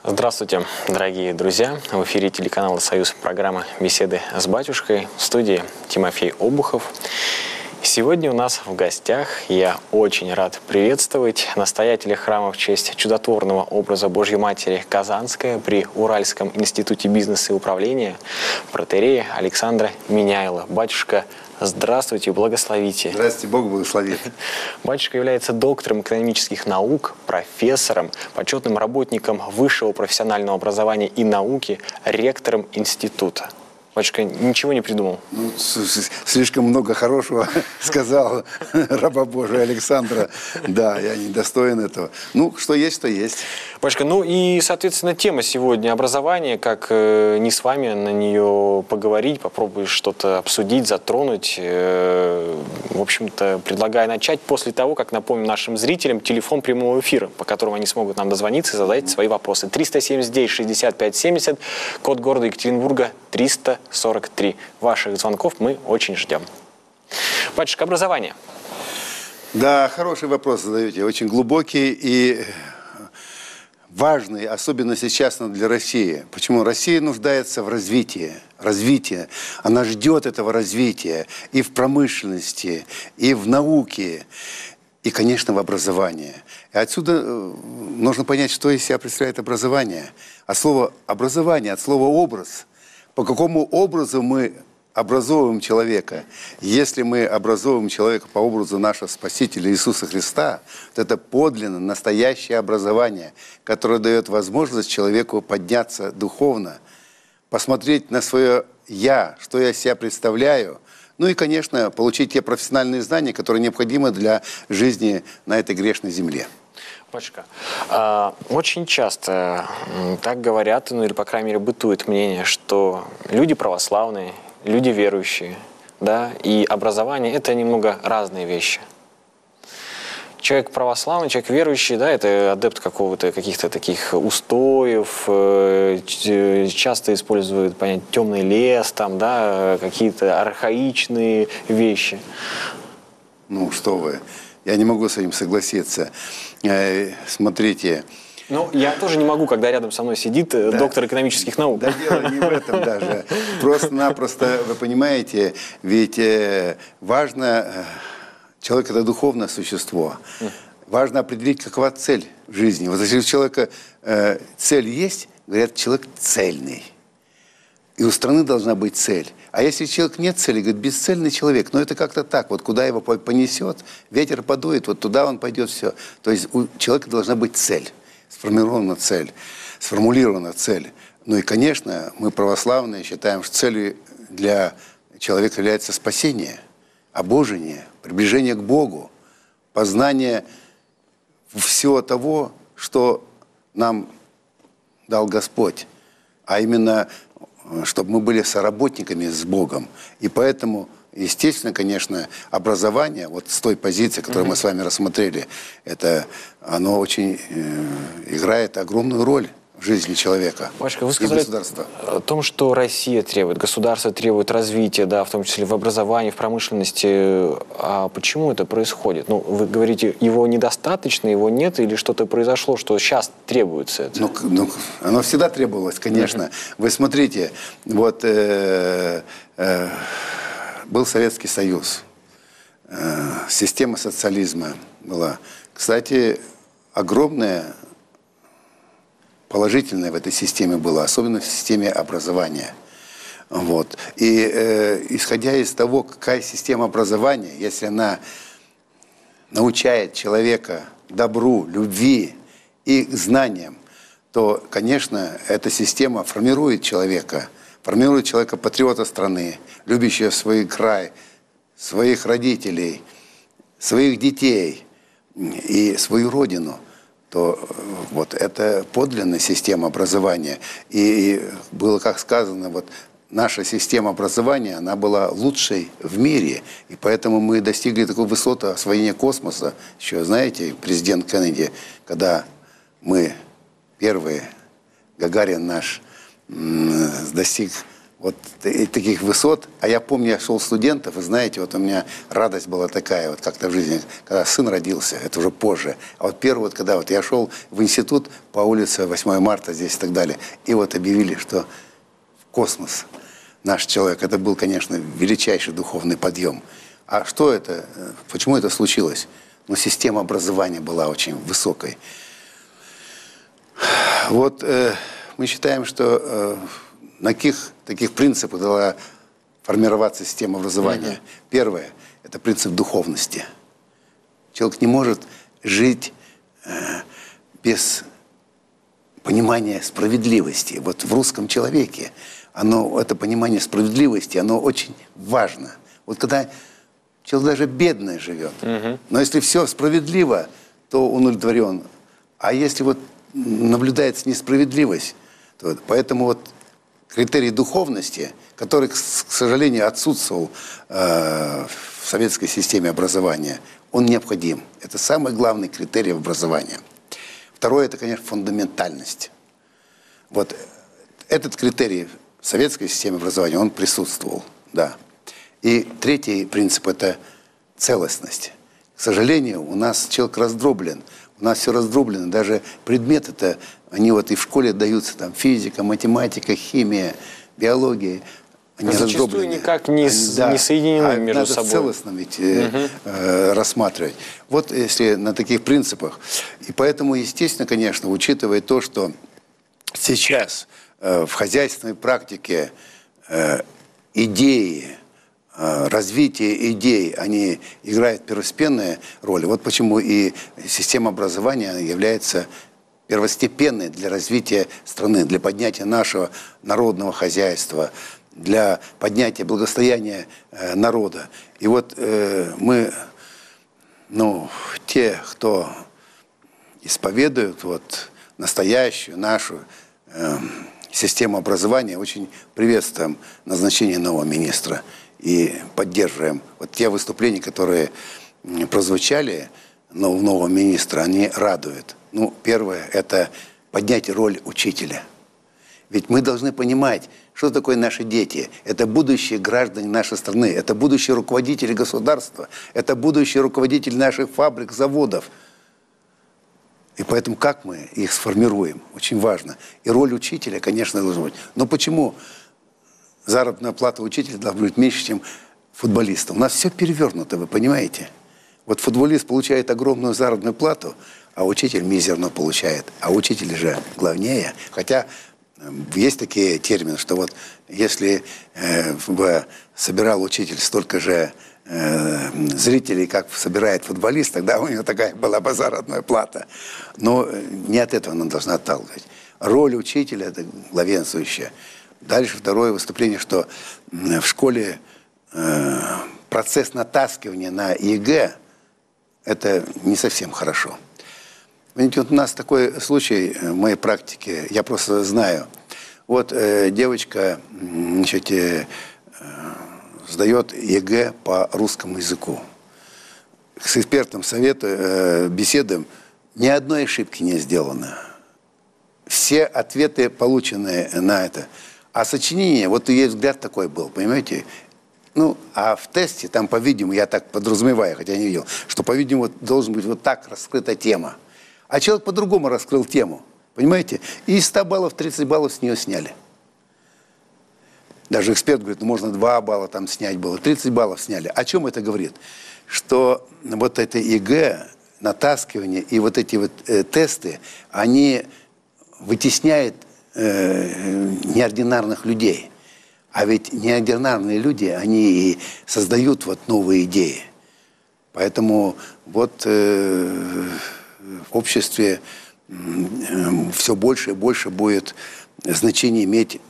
Здравствуйте, дорогие друзья! В эфире телеканала «Союз» программа «Беседы с батюшкой». В студии Тимофей Обухов. Сегодня у нас в гостях я очень рад приветствовать настоятеля храма в честь чудотворного образа Божьей Матери Казанская при Уральском институте бизнеса и управления протоиерея Александра Меняйла. Батюшка, здравствуйте, благословите. Здравствуйте, Бог благословит. Батюшка является доктором экономических наук, профессором, почетным работником высшего профессионального образования и науки, ректором института. Батюшка, ничего не придумал? Ну, слишком много хорошего сказал раба Божия Александра. Да, я не достоин этого. Ну, что есть, то есть. Батюшка, ну и, соответственно, тема сегодня образование. Как не с вами на нее поговорить, попробовать что-то обсудить, затронуть. В общем-то, предлагаю начать после того, как напомним нашим зрителям телефон прямого эфира, по которому они смогут нам дозвониться и задать свои вопросы. 379-65-70, код города Екатеринбурга 343. Ваших звонков мы очень ждем. Батюшка, образование. Да, хороший вопрос задаете, очень глубокий и важный, особенно сейчас для России. Почему? Россия нуждается в развитии. Развитие. Она ждет этого развития и в промышленности, и в науке, и, конечно, в образовании. И отсюда нужно понять, что из себя представляет образование. От слова «образование», от слова «образ». По какому образу мы образовываем человека? Если мы образовываем человека по образу нашего Спасителя Иисуса Христа, то это подлинно настоящее образование, которое дает возможность человеку подняться духовно, посмотреть на свое «я», что я себя представляю, ну и, конечно, получить те профессиональные знания, которые необходимы для жизни на этой грешной земле. Батюшка, очень часто так говорят, ну или, по крайней мере, бытует мнение, что люди православные, люди верующие, да, и образование – это немного разные вещи. Человек православный, человек верующий, да, это адепт каких-то таких устоев, часто используют понятие темный лес, там, да, какие-то архаичные вещи. Ну, что вы, я не могу с этим согласиться. Смотрите. Ну, я тоже не могу, когда рядом со мной сидит доктор экономических наук. Да, дело не в этом даже. Просто-напросто, вы понимаете, ведь важно, человек – это духовное существо. Важно определить, какова цель в жизни. Вот если у человека цель есть, говорят, человек цельный. И у страны должна быть цель. А если человек нет цели, говорит, бесцельный человек, но это как-то так, вот куда его понесет, ветер подует, вот туда он пойдет, все. То есть у человека должна быть цель, сформирована цель, сформулирована цель. Ну и, конечно, мы православные считаем, что целью для человека является спасение, обожение, приближение к Богу, познание всего того, что нам дал Господь, а именно чтобы мы были соработниками с Богом. И поэтому, естественно, конечно, образование, вот с той позиции, которую мы с вами рассмотрели, оно очень играет огромную роль в жизни человека. Батюшка, вы сказали о том, что Россия требует, государство требует развития, да, в том числе в образовании, в промышленности. А почему это происходит? Ну, вы говорите, его недостаточно, его нет, или что-то произошло, что сейчас требуется это? Ну, оно всегда требовалось, конечно. Вы смотрите, вот был Советский Союз, система социализма была. Кстати, огромная положительное в этой системе было, особенно в системе образования. Вот. И исходя из того, какая система образования, если она научает человека добру, любви и знаниям, то, конечно, эта система формирует человека патриота страны, любящего свой край, своих родителей, своих детей и свою родину. То вот это подлинная система образования. И было, как сказано, вот наша система образования, она была лучшей в мире. И поэтому мы достигли такой высоты освоения космоса. Еще, знаете, президент Кеннеди, когда мы первые, Гагарин наш, достиг вот таких высот. А я помню, я шел студентов, и знаете, вот у меня радость была такая, вот как-то в жизни, когда сын родился, это уже позже. А вот первый, вот когда вот я шел в институт по улице 8 марта здесь и так далее, и вот объявили, что в космос наш человек, это был, конечно, величайший духовный подъем. А что это, почему это случилось? Ну, система образования была очень высокой. Вот мы считаем, что на каких таких принципах должна формироваться система образования? Первое – это принцип духовности. Человек не может жить без понимания справедливости. Вот в русском человеке это понимание справедливости, оно очень важно. Вот когда человек даже бедный живет, но если все справедливо, то он удовлетворен. А если вот наблюдается несправедливость, то поэтому вот критерий духовности, который, к сожалению, отсутствовал в советской системе образования, он необходим. Это самый главный критерий образования. Второе, это, конечно, фундаментальность. Вот этот критерий в советской системе образования, он присутствовал, да. И третий принцип – это целостность. К сожалению, у нас человек раздроблен. У нас все раздроблено. Даже предметы-то, они вот и в школе даются, там, физика, математика, химия, биология. Они зачастую никак не соединены между собой. Надо целостно ведь рассматривать. Вот если на таких принципах. И поэтому, естественно, конечно, учитывая то, что сейчас в хозяйственной практике идеи, развитие идей, они играют первостепенную роль. Вот почему и система образования является первостепенной для развития страны, для поднятия нашего народного хозяйства, для поднятия благосостояния народа. И вот мы, те, кто исповедуют вот настоящую нашу систему образования, очень приветствуем назначение нового министра и поддерживаем. Вот те выступления, которые прозвучали нового министра, они радуют. Ну, первое – это поднять роль учителя. Ведь мы должны понимать, что такое наши дети. Это будущие граждане нашей страны, это будущие руководители государства, это будущие руководители наших фабрик, заводов. И поэтому как мы их сформируем, очень важно. И роль учителя, конечно, должна быть. Но почему заработная плата учителя должна быть меньше, чем футболиста? У нас все перевернуто, вы понимаете? Вот футболист получает огромную заработную плату, а учитель мизерно получает. А учитель же главнее. Хотя есть такие термины, что вот если бы собирал учитель столько же зрителей, как собирает футболист, тогда у него такая была бы заработная плата. Но не от этого она должна отталкивать. Роль учителя – это главенствующая. Дальше второе выступление, что в школе процесс натаскивания на ЕГЭ – это не совсем хорошо. Видите, вот у нас такой случай в моей практике, я просто знаю. Вот девочка, значит, сдает ЕГЭ по русскому языку. С экспертом совета беседуем, ни одной ошибки не сделано. Все ответы получены на это. А сочинение, вот есть взгляд такой был, понимаете? Ну, а в тесте, там, по-видимому, я так подразумеваю, хотя не видел, что, по-видимому, должен быть вот так раскрыта тема. А человек по-другому раскрыл тему, понимаете? И из 100 баллов 30 баллов с нее сняли. Даже эксперт говорит, ну, можно 2 балла там снять было, 30 баллов сняли. О чем это говорит? Что вот это ЕГЭ, натаскивание и вот эти вот тесты, они вытесняют неординарных людей. А ведь неординарные люди, они и создают вот новые идеи. Поэтому вот в обществе все больше и больше будет значение иметь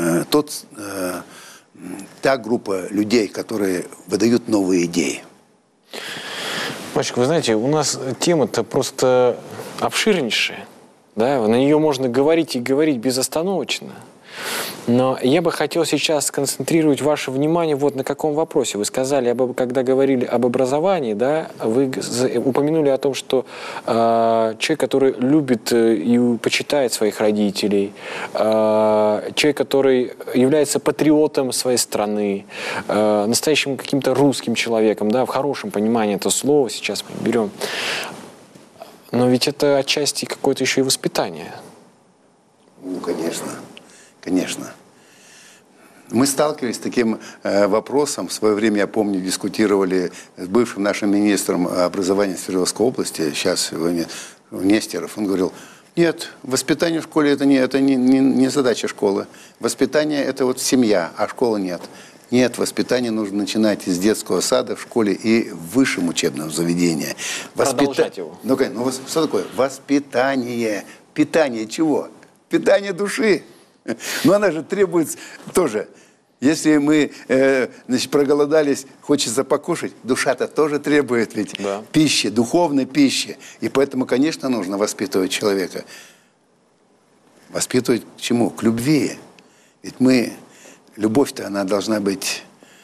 та группа людей, которые выдают новые идеи. Мальчик, вы знаете, у нас тема-то просто обширнейшая. Да? На нее можно говорить и говорить безостановочно. Но я бы хотел сейчас сконцентрировать ваше внимание вот на каком вопросе. Вы сказали, когда говорили об образовании, да, вы упомянули о том, что человек, который любит и почитает своих родителей, человек, который является патриотом своей страны, настоящим каким-то русским человеком, да, в хорошем понимании этого слова сейчас мы берем. Но ведь это отчасти какое-то еще и воспитание. Ну, конечно. Конечно. Мы сталкивались с таким вопросом. В свое время, я помню, дискутировали с бывшим нашим министром образования Свердловской области, сейчас Нестеров. Он говорил, нет, воспитание в школе это не задача школы. Воспитание это вот семья, а школы нет. Нет, воспитание нужно начинать из детского сада, в школе и в высшем учебном заведении. Продолжать его. Ну, что такое? Воспитание. Питание чего? Питание души. Но она же требует тоже. Если мы проголодались, хочется покушать, душа-то тоже требует ведь пищи, духовной пищи. И поэтому, конечно, нужно воспитывать человека. Воспитывать к чему? К любви. Ведь любовь-то, она должна быть,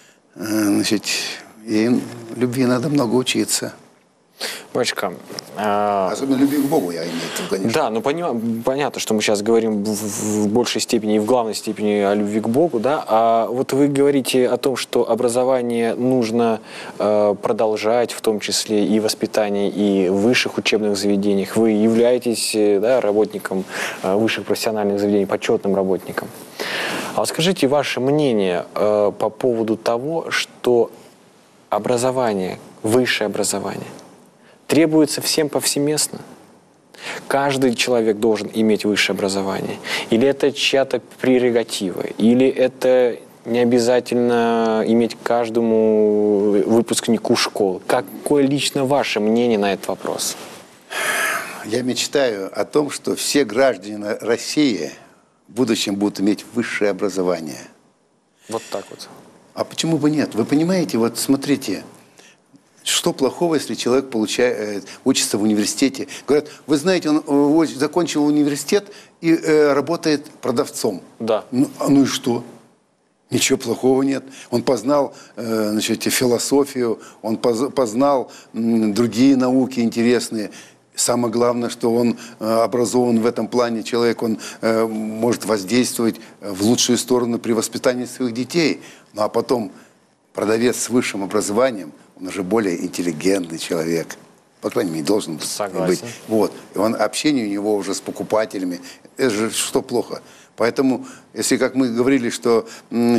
и любви надо много учиться. Батюшка, особенно любви к Богу, я имею в виду, конечно. Да, ну понятно, что мы сейчас говорим в большей степени и в главной степени о любви к Богу, да, а вот вы говорите о том, что образование нужно продолжать, в том числе и воспитание, и в высших учебных заведениях. Вы являетесь, да, работником высших профессиональных заведений, почетным работником. А вот скажите ваше мнение по поводу того, что образование, высшее образование, требуется всем повсеместно? Каждый человек должен иметь высшее образование? Или это чья-то прерогатива? Или это не обязательно иметь каждому выпускнику школ? Какое лично ваше мнение на этот вопрос? Я мечтаю о том, что все граждане России в будущем будут иметь высшее образование. Вот так вот. А почему бы нет? Вы понимаете, вот смотрите, что плохого, если человек учится в университете? Говорят, вы знаете, он закончил университет и работает продавцом. Да. Ну и что? Ничего плохого нет. Он познал философию, он познал другие науки интересные. Самое главное, что он образован в этом плане человек, он может воздействовать в лучшую сторону при воспитании своих детей. Ну а потом продавец с высшим образованием, он уже более интеллигентный человек. По крайней мере, должен быть. Вот. И общение у него уже с покупателями. Это же что плохо? Поэтому, если, как мы говорили, что мы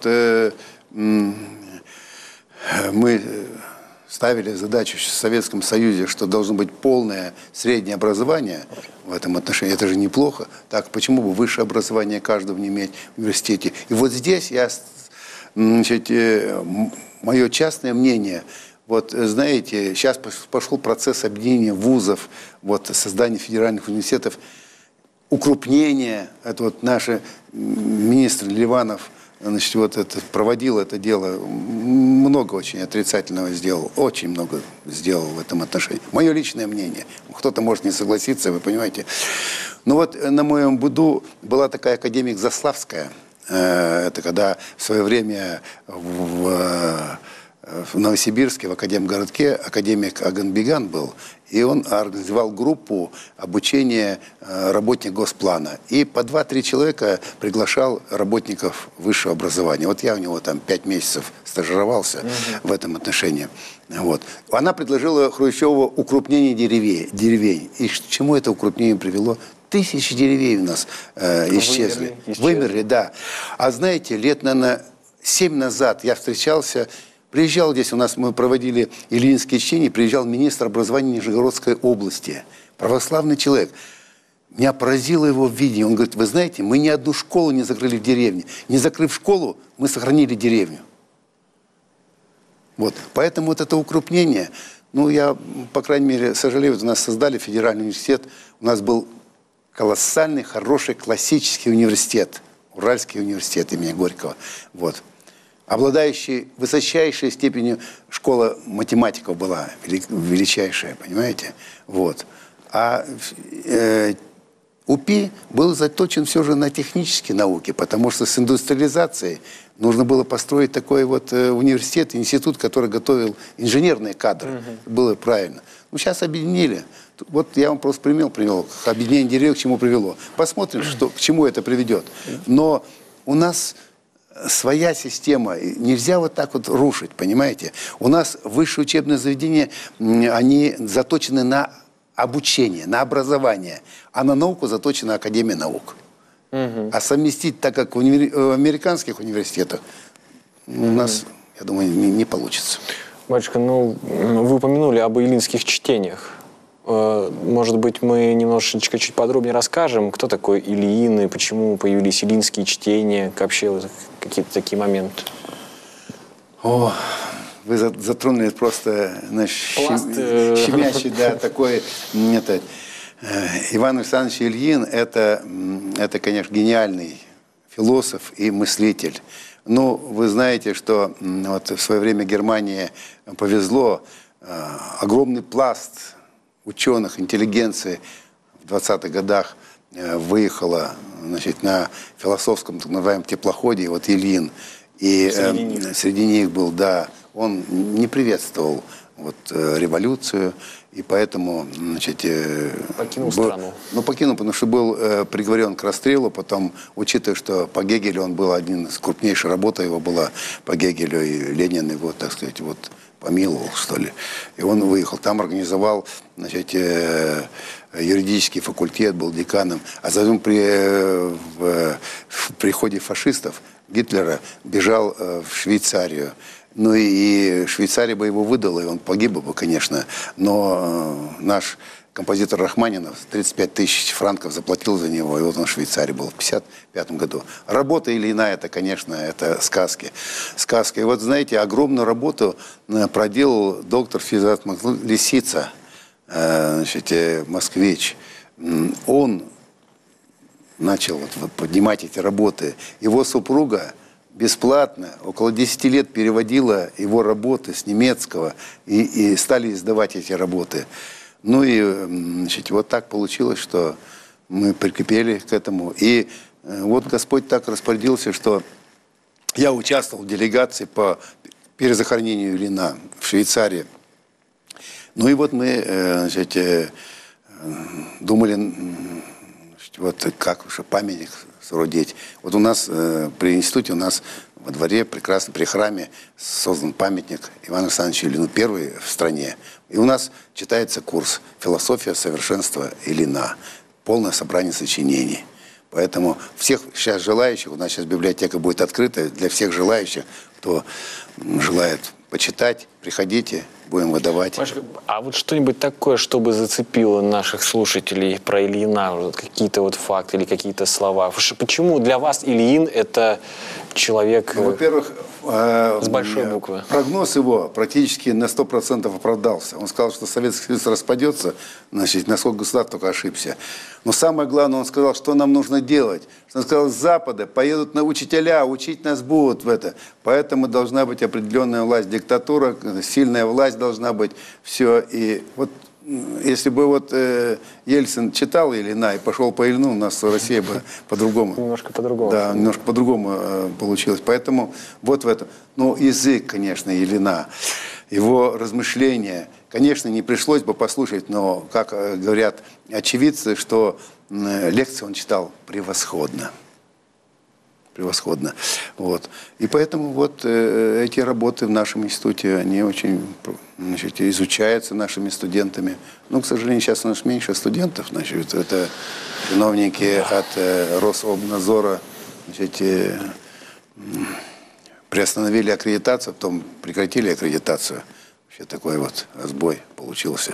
ставили задачу в Советском Союзе, что должно быть полное среднее образование в этом отношении, это же неплохо. Так почему бы высшее образование каждого не иметь в университете? И вот здесь мое частное мнение, вот знаете, сейчас пошел процесс объединения вузов, вот создание федеральных университетов, укрупнение. Это вот наш министр Ливанов проводил это дело, много очень отрицательного сделал, очень много сделал в этом отношении. Мое личное мнение. Кто-то может не согласиться, вы понимаете. Но вот на моем буду была такая академик Заславская. Это когда в свое время в Новосибирске, в Академгородке, академик Аганбеган был, и он организовал группу обучения работников Госплана. И по 2-3 человека приглашал работников высшего образования. Вот я у него там 5 месяцев стажировался в этом отношении. Вот. Она предложила Хрущеву укрупнение деревень. И к чему это укрупнение привело? 1000 деревень у нас исчезли. Вымерли, да. А знаете, лет, наверное, 7 назад я встречался, приезжал здесь, у нас мы проводили Ильинские чтения, приезжал министр образования Нижегородской области, православный человек. Меня поразило его видение. Он говорит, вы знаете, мы ни одну школу не закрыли в деревне. Не закрыв школу, мы сохранили деревню. Вот. Поэтому вот это укрупнение, я, по крайней мере, сожалею, вот у нас создали федеральный университет, у нас был колоссальный, хороший, классический университет, Уральский университет имени Горького, вот, обладающий высочайшей степенью, школа математиков была, величайшая, понимаете, вот. А УПИ был заточен все же на технические науки, потому что с индустриализацией нужно было построить такой вот университет, институт, который готовил инженерные кадры. Было правильно. Ну, сейчас объединили. Вот я вам просто пример привел. Объединение деревьев к чему привело. Посмотрим, к чему это приведет. Но у нас своя система. Нельзя вот так вот рушить, понимаете? У нас высшие учебные заведения, они заточены на обучение, на образование, а на науку заточена Академия наук. А совместить так, как в американских университетах, у нас, я думаю, не получится. Батюшка, ну, вы упомянули об илинских чтениях. Может быть, мы немножечко чуть подробнее расскажем, кто такой Ильин и почему появились илинские чтения, вообще вот какие-то такие моменты. О, вы затронули просто щемящий, да, такой. Иван Александрович Ильин это, конечно, гениальный философ и мыслитель. Ну, вы знаете, что вот в свое время Германии повезло, огромный пласт ученых, интеллигенции в 20-х годах выехала, значит, на философском, так называемом, теплоходе, и вот Ильин. И среди них был, да, он не приветствовал вот, революцию, и поэтому, значит, покинул страну. Ну, покинул, потому что был приговорен к расстрелу, потом, учитывая, что по Гегелю он был один из крупнейших, работа его была по Гегелю, и Ленин его, так сказать, вот помиловал, что ли. И он выехал, там организовал, значит, юридический факультет, был деканом, а затем в приходе фашистов Гитлера бежал в Швейцарию. Ну и Швейцария бы его выдала, и он погиб бы, конечно. Но наш композитор Рахманинов 35 тысяч франков заплатил за него, и вот он в Швейцарии был в 1955 году. Работа Ильина, это, конечно, это сказки. Сказка. И вот, знаете, огромную работу проделал доктор физиогномии Лисица, значит, москвич. Он начал вот поднимать эти работы. Его супруга бесплатно, около 10 лет переводила его работы с немецкого, и стали издавать эти работы. Ну и, значит, вот так получилось, что мы прикипели к этому. И вот Господь так распорядился, что я участвовал в делегации по перезахоронению Ильина в Швейцарии. Ну и вот мы, значит, думали, вот как уже памятник соорудить. Вот у нас при институте, у нас во дворе прекрасно, при храме создан памятник Ивану Александровичу Ильину, первый в стране. И у нас читается курс «Философия совершенства Ильина», полное собрание сочинений. Поэтому всех сейчас желающих, у нас сейчас библиотека будет открыта для всех желающих, кто желает почитать, приходите, будем выдавать. А вот что-нибудь такое, чтобы зацепило наших слушателей про Ильина, вот какие-то вот факты или какие-то слова? Почему для вас Ильин – это человек, ну, во-первых, с большой буквы? Прогноз его практически на 100% оправдался. Он сказал, что Советский Союз распадется, значит, насколько государство только ошибся. Но самое главное, он сказал, что нам нужно делать. Он сказал, с Запада поедут на учителя, учить нас будут в это. Поэтому должна быть определенная власть, диктатура, сильная власть должна быть. Все. И вот если бы вот Ельцин читал Ильина и пошел по Ильину, у нас Россия бы по-другому. Немножко по-другому. Да, немножко по-другому получилось. Поэтому вот в этом. Ну, язык, конечно, Ильина, его размышления, конечно, не пришлось бы послушать, но, как говорят очевидцы, что лекции он читал превосходно. Превосходно. Вот. И поэтому вот эти работы в нашем институте, они очень, значит, изучаются нашими студентами. Но, к сожалению, сейчас у нас меньше студентов. Значит, это чиновники от Рособнадзора, значит, приостановили аккредитацию, потом прекратили аккредитацию. Вообще такой вот разбой получился.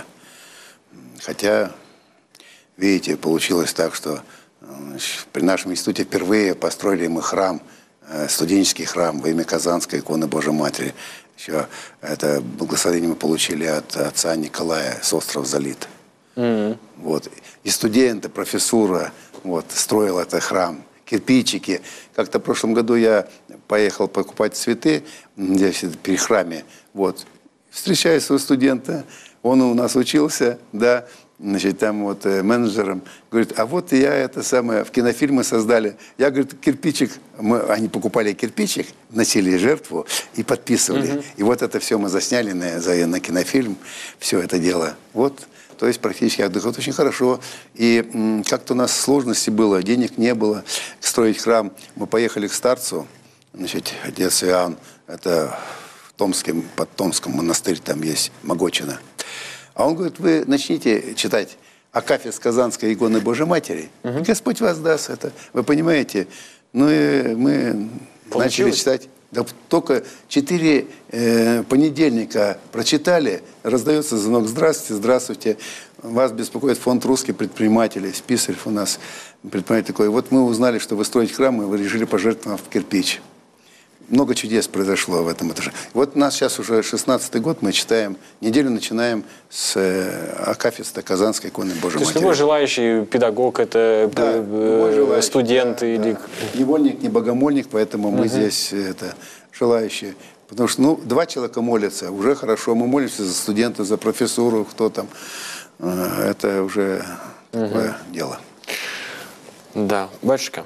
Хотя, видите, получилось так, что при нашем институте впервые построили мы храм, студенческий храм во имя Казанской иконы Божьей Матери. Еще это благословение мы получили от отца Николая с острова Залит. Вот. И студенты, профессура вот, строила этот храм. Кирпичики. Как-то в прошлом году я поехал покупать цветы здесь при храме. Вот. Встречаю своего студента. Он у нас учился, да, значит, там вот менеджером, говорит, а вот я это самое, в кинофильмы создали. Я, говорит, кирпичик, они покупали кирпичик, носили жертву и подписывали. И вот это все мы засняли на кинофильм, все это дело. Вот, то есть практически отдыхают очень хорошо. И как-то у нас сложности было, денег не было строить храм. Мы поехали к старцу, значит, отец Иоанн, это в Томске, под Томском монастырь там есть, Могочино. А он говорит, вы начните читать Акафист Казанской иконы Божьей Матери, и Господь вас даст это. Вы понимаете? Ну и мы начали читать. Да только 4 понедельника прочитали, раздается звонок, здравствуйте, здравствуйте. Вас беспокоит фонд русских предпринимателей, Списарь у нас предприниматель такой. Вот мы узнали, что вы строите храм, и вы решили пожертвовать в кирпич. Много чудес произошло в этом этаже. Вот у нас сейчас уже 16-й год, мы читаем, неделю начинаем с Акафиста Казанской иконы Божьей Матери. То есть любой желающий педагог, это да, студент да, или... Да. Невольник, не богомольник, поэтому мы здесь это, желающие. Потому что, ну, 2 человека молятся, уже хорошо. Мы молимся за студентов, за профессуру, кто там. Это уже такое дело. Да, батюшка.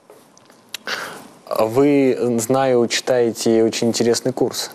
Вы, знаю, читаете очень интересный курс.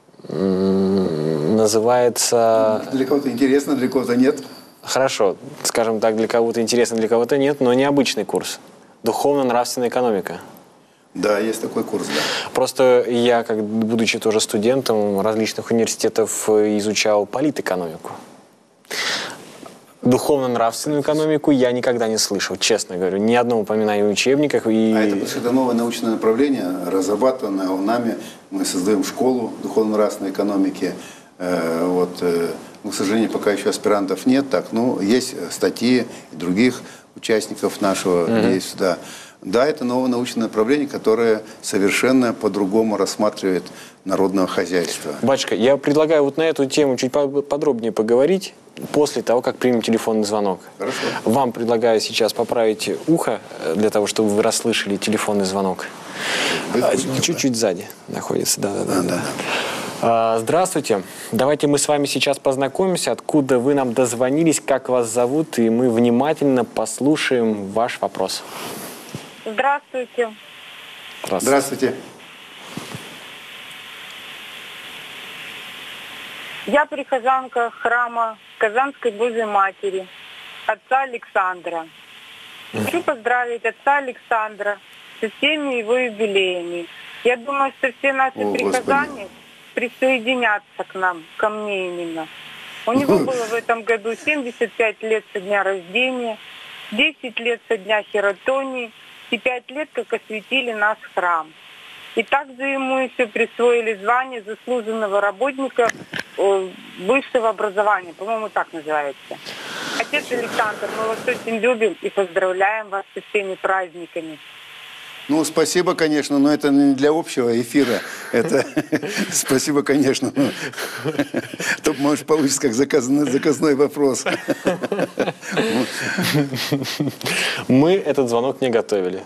Называется... Для кого-то интересно, для кого-то нет. Хорошо, скажем так, для кого-то интересно, для кого-то нет, но необычный курс. Духовно-нравственная экономика. Да, есть такой курс, да. Просто я, как будучи тоже студентом различных университетов, изучал политэкономику. Духовно-нравственную экономику я никогда не слышал, честно говорю. Ни одного упоминания в учебниках. И... А это просто новое научное направление, разрабатанное нами. Мы создаем школу духовно-нравственной экономики. Ну, к сожалению, пока еще аспирантов нет. Так, ну, есть статьи и других участников нашего есть, да. Да, это новое научное направление, которое совершенно по-другому рассматривает народное хозяйство. Батюшка, я предлагаю вот на эту тему чуть подробнее поговорить после того, как примем телефонный звонок. Хорошо. Вам предлагаю сейчас поправить ухо, для того, чтобы вы расслышали телефонный звонок. Чуть-чуть сзади находится. Да. Здравствуйте. Давайте мы с вами сейчас познакомимся, откуда вы нам дозвонились, как вас зовут, и мы внимательно послушаем ваш вопрос. Здравствуйте. Здравствуйте. Я прихожанка храма Казанской Божьей Матери, отца Александра. Хочу поздравить отца Александра со всеми его юбилеями. Я думаю, что все наши прихожане присоединятся к нам, ко мне именно. У него было в этом году 75 лет со дня рождения, 10 лет со дня хератонии и 5 лет, как осветили наш храм. И также ему еще присвоили звание заслуженного работника высшего образования, по-моему, так называется. Отец Александр, мы вас очень любим и поздравляем вас со всеми праздниками. Ну, спасибо, конечно, но это не для общего эфира. Это спасибо, конечно. То, может, получится как заказной вопрос. Мы этот звонок не готовили.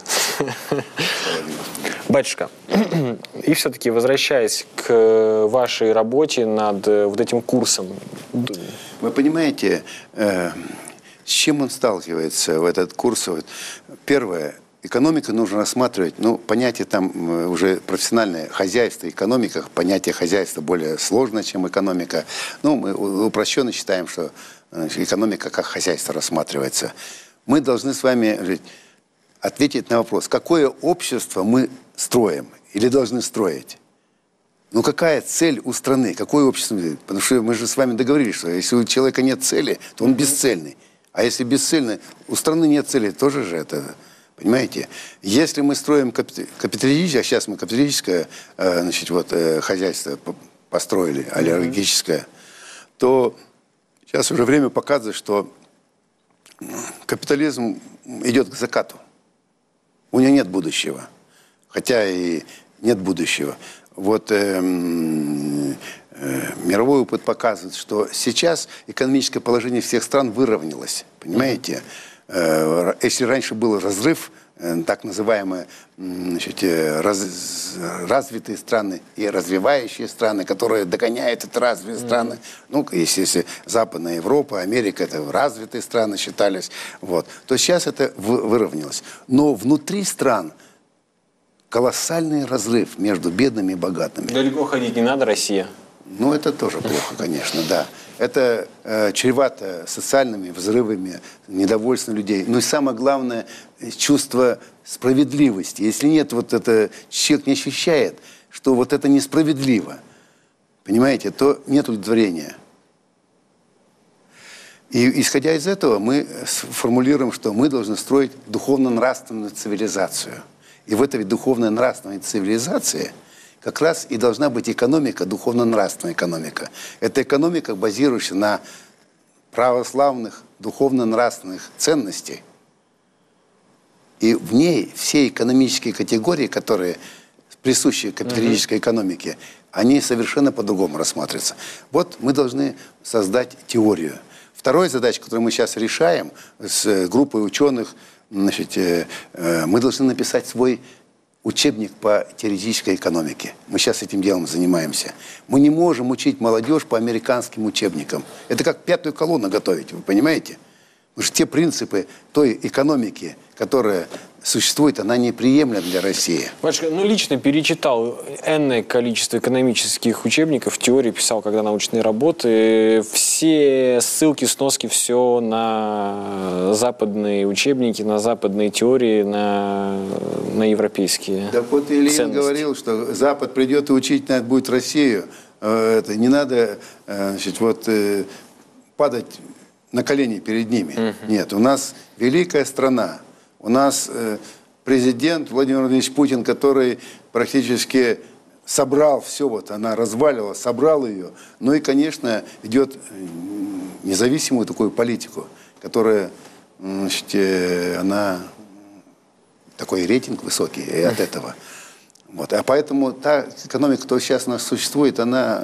Батюшка, и все-таки возвращаясь к вашей работе над вот этим курсом. Вы понимаете, с чем он сталкивается в этот курс? Первое. Экономику нужно рассматривать, ну, понятие там уже профессиональное, хозяйство, экономика, понятие хозяйства более сложное, чем экономика. Ну, мы упрощенно считаем, что экономика как хозяйство рассматривается. Мы должны с вами ответить на вопрос, какое общество мы строим или должны строить? Ну, какая цель у страны, какое общество? Потому что мы же с вами договорились, что если у человека нет цели, то он бесцельный. А если бесцельный, у страны нет цели, тоже же это... Понимаете? Если мы строим капиталистическое, а сейчас мы капиталистическое хозяйство построили, олигархическое, то сейчас уже время показывает, что капитализм идет к закату. У него нет будущего. Хотя и нет будущего. Вот мировой опыт показывает, что сейчас экономическое положение всех стран выровнялось. Понимаете? если раньше был разрыв, так называемые, значит, развитые страны и развивающие страны, которые догоняют эти развитые страны. Ну, если Западная Европа, Америка, это развитые страны считались. Вот. То сейчас это выровнялось. Но внутри стран колоссальный разрыв между бедными и богатыми. Далеко ходить не надо, Россия. Ну, это тоже плохо, конечно, да. Это чревато социальными взрывами, недовольством людей. Но и самое главное, чувство справедливости. Если нет, вот это, человек не ощущает, что вот это несправедливо, понимаете, то нет удовлетворения. И исходя из этого, мы формулируем, что мы должны строить духовно-нравственную цивилизацию. И в этой духовно-нравственной цивилизации как раз и должна быть экономика, духовно-нравственная экономика. Это экономика, базирующаяся на православных духовно-нравственных ценностей. И в ней все экономические категории, которые присущи капиталистической экономике, они совершенно по-другому рассматриваются. Вот мы должны создать теорию. Вторая задача, которую мы сейчас решаем с группой ученых, значит, мы должны написать свой учебник по теоретической экономике. Мы сейчас этим делом занимаемся. Мы не можем учить молодежь по американским учебникам. Это как пятую колонну готовить, вы понимаете? Потому что те принципы той экономики, которая существует, она неприемлема для России. Батюшка, ну лично перечитал энное количество экономических учебников, теории писал, когда научные работы, все ссылки, сноски, все на западные учебники, на западные теории, на европейские. Да вот Ильин ценности. говорил, что Запад придет и учить надо будет Россию. Это, не надо, значит, вот, падать на колени перед ними. Нет, у нас великая страна. У нас президент Владимир Владимирович Путин, который практически собрал все, вот она развалила, собрал ее. Ну и, конечно, ведет независимую такую политику, которая, значит, она такой рейтинг высокий и от этого. Вот. А поэтому та экономика, которая сейчас у нас существует, она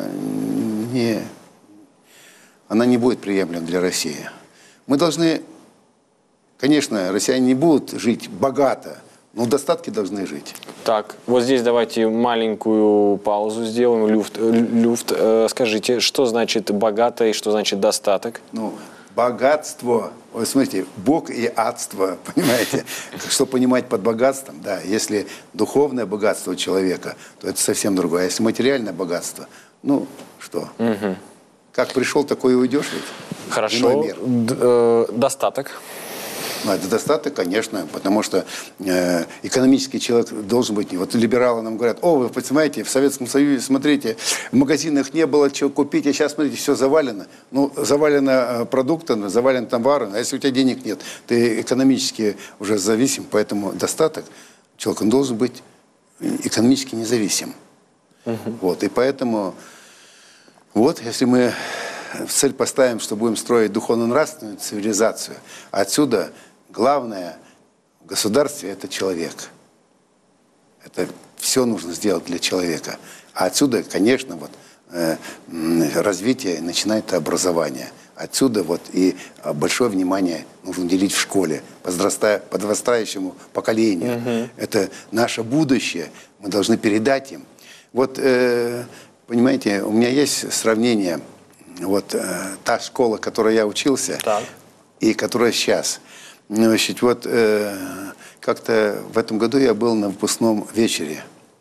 не будет приемлема для России. Мы должны... Конечно, россияне не будут жить богато, но в достатке должны жить. Так, вот здесь давайте маленькую паузу сделаем, люфт. Скажите, что значит богато и что значит достаток? Ну, богатство, вот смотрите, Бог и адство, понимаете? Что понимать под богатством? Да, если духовное богатство у человека, то это совсем другое. А если материальное богатство, ну, что? Как пришел, такой и уйдешь ведь? Хорошо. Достаток? Ну, это достаток, конечно, потому что экономический человек должен быть... Вот либералы нам говорят: о, вы понимаете, в Советском Союзе, смотрите, в магазинах не было чего купить, а сейчас, смотрите, все завалено. Ну, завалено продуктами, завалено товаром, а если у тебя денег нет, ты экономически уже зависим, поэтому достаток человек, он должен быть экономически независим. Вот, и поэтому, вот, если мы в цель поставим, что будем строить духовно-нравственную цивилизацию, отсюда главное в государстве – это человек. Это все нужно сделать для человека. А отсюда, конечно, вот, развитие начинает образование. Отсюда вот и большое внимание нужно уделить в школе, подрастающему поколению. Это наше будущее, мы должны передать им. Вот, понимаете, у меня есть сравнение, вот та школа, в которой я учился, и которая сейчас. Значит, вот как-то в этом году я был на выпускном вечере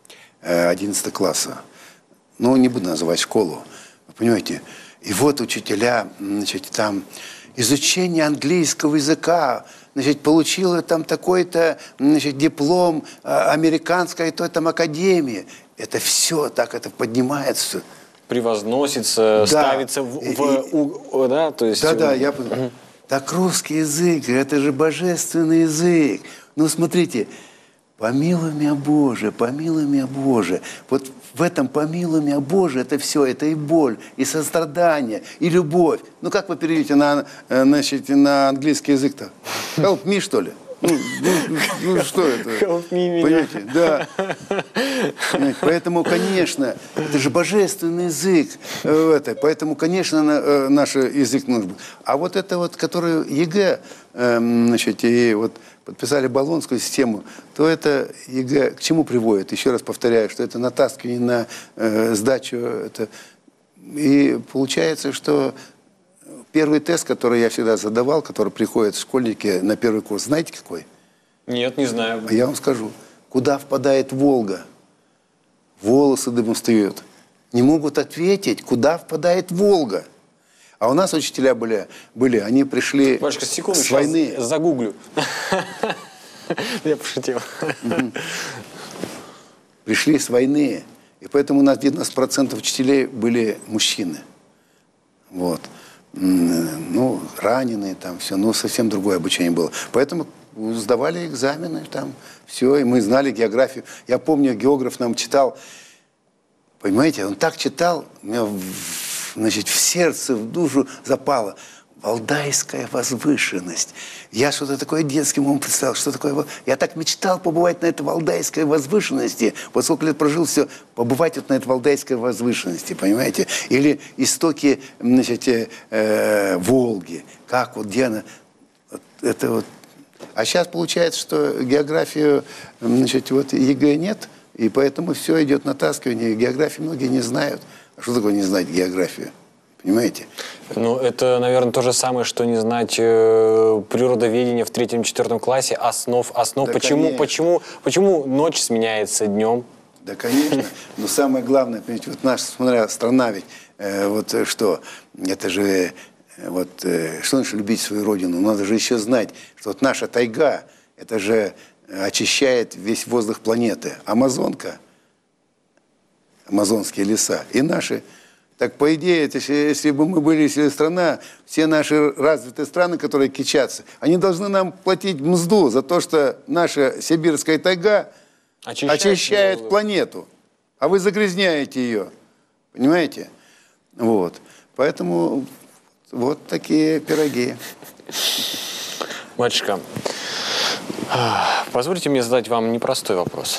11 класса. Ну, не буду называть школу, вы понимаете. И вот учителя, значит, там изучение английского языка, значит, получила там такой-то, значит, диплом американской той там академии. Это все так, это поднимается. Превозносится, да. Ставится да, то есть... Да, я... Так русский язык, это же божественный язык. Ну, смотрите, помилуй меня, Боже, помилуй меня, Боже. Вот в этом помилуй меня, Боже, это все, это и боль, и сострадание, и любовь. Ну, как вы переведете на английский язык-то? Help me, что ли? Ну, что это? Help me, Понимаете? Да. Понимаете? Поэтому, конечно, это же божественный язык. Поэтому, конечно, наш язык нужен. А вот это вот, который ЕГЭ, значит, и вот подписали Болонскую систему, то это ЕГЭ к чему приводит? Еще раз повторяю, что это натаскивание на сдачу. Это... И получается, что первый тест, который я всегда задавал, который приходят школьники на первый курс, знаете какой? Нет, не знаю. А я вам скажу. Куда впадает Волга? Волосы дымом встают. Не могут ответить, куда впадает Волга. А у нас учителя были они пришли Батюшка, секунду, с войны. сейчас загуглю. Я пошутил. Пришли с войны. И поэтому у нас 90% учителей были мужчины. Вот. Ну, раненые там, все. Ну, совсем другое обучение было. Поэтому сдавали экзамены там, все. И мы знали географию. Я помню, географ нам читал. Понимаете, он так читал, у меня, значит, в сердце, в душу запало. Валдайская возвышенность. Я что-то такое детским умом представил, что такое. Я так мечтал побывать на этой Валдайской возвышенности. Вот сколько лет прожил, все, побывать вот на этой Валдайской возвышенности, понимаете? Или истоки, значит, Волги. Как вот, где она? Вот, это вот. А сейчас получается, что географию, значит, вот ЕГЭ нет, и поэтому все идет натаскивание. Географии многие не знают. А что такое не знать географию? Понимаете? Ну, это, наверное, то же самое, что не знать природоведение в 3-4 классе, основ. Да, Почему ночь сменяется днем? Да, конечно. Но самое главное, понимаете, вот наша, смотря, страна ведь, вот что, это же, вот, что значит любить свою родину? Надо же еще знать, что вот наша тайга, это же очищает весь воздух планеты. Амазонка, амазонские леса и наши. Так, по идее, если бы мы были страна, все наши развитые страны, которые кичатся, они должны нам платить мзду за то, что наша сибирская тайга очищает планету. А вы загрязняете ее. Понимаете? Вот. Поэтому вот такие пироги. Батюшка, позвольте мне задать вам непростой вопрос.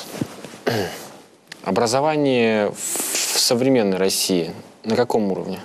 Образование в современной России на каком уровне?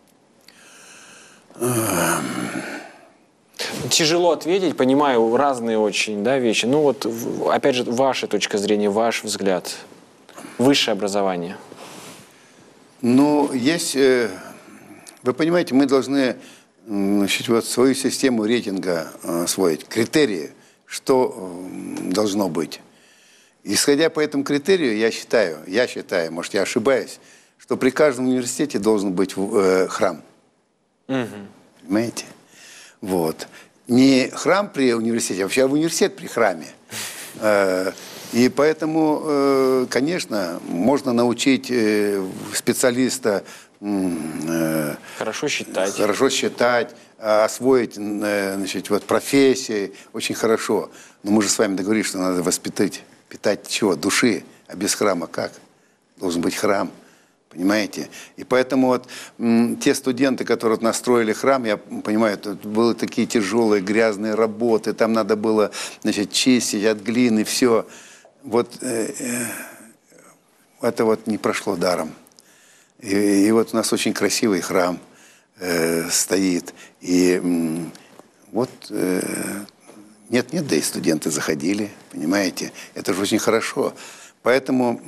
Тяжело ответить, понимаю, разные очень, да, вещи. Ну вот, опять же, ваша точка зрения, ваш взгляд. Высшее образование. Ну, есть... Вы понимаете, мы должны, значит, вот свою систему рейтинга освоить. Критерии, что должно быть. Исходя по этому критерию, я считаю, может, я ошибаюсь, что при каждом университете должен быть храм. Понимаете? Вот. Не храм при университете, а вообще университет при храме. И поэтому, конечно, можно научить специалиста хорошо считать, освоить, значит, вот, профессии, очень хорошо. Но мы же с вами договорились, что надо воспитать, питать чего? Души. А без храма как? Должен быть храм. Понимаете? И поэтому вот те студенты, которые вот настроили храм, я понимаю, это были такие тяжелые, грязные работы, там надо было, значит, чистить от глины, все. Вот это вот не прошло даром. И вот у нас очень красивый храм стоит. И вот нет-нет, да и студенты заходили, понимаете? Это же очень хорошо. Поэтому...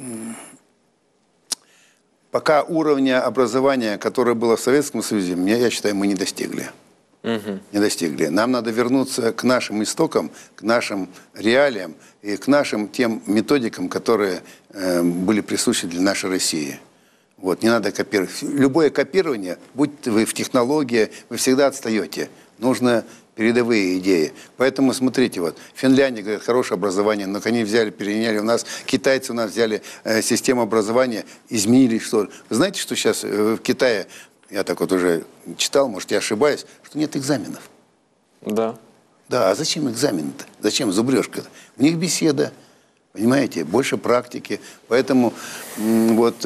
Пока уровня образования, которое было в Советском Союзе, я считаю, мы не достигли. Не достигли. Нам надо вернуться к нашим истокам, к нашим реалиям и к нашим тем методикам, которые были присущи для нашей России. Вот, не надо копировать. Любое копирование, будь вы в технологии, вы всегда отстаете. Нужно передовые идеи. Поэтому смотрите, вот Финляндия, говорит, хорошее образование, но они взяли, переняли у нас, китайцы у нас взяли систему образования, изменили что. Вы знаете, что сейчас в Китае, я так вот уже читал, может, я ошибаюсь, что нет экзаменов. Да. Да, а зачем экзамен-то? Зачем зубрежка-то? У них беседа, понимаете, больше практики. Поэтому вот